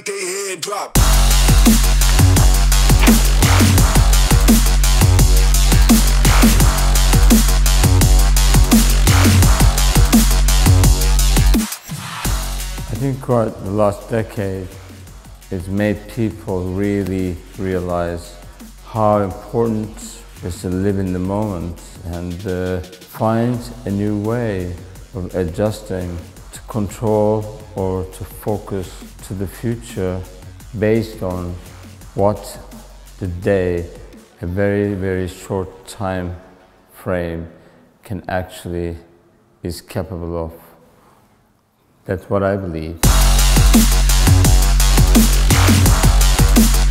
make their head drop. I think what the last decade has made people really realize how important it is to live in the moment and find a new way of adjusting to control or to focus to the future based on what the day, a very, very short time frame, can actually is capable of. That's what I believe.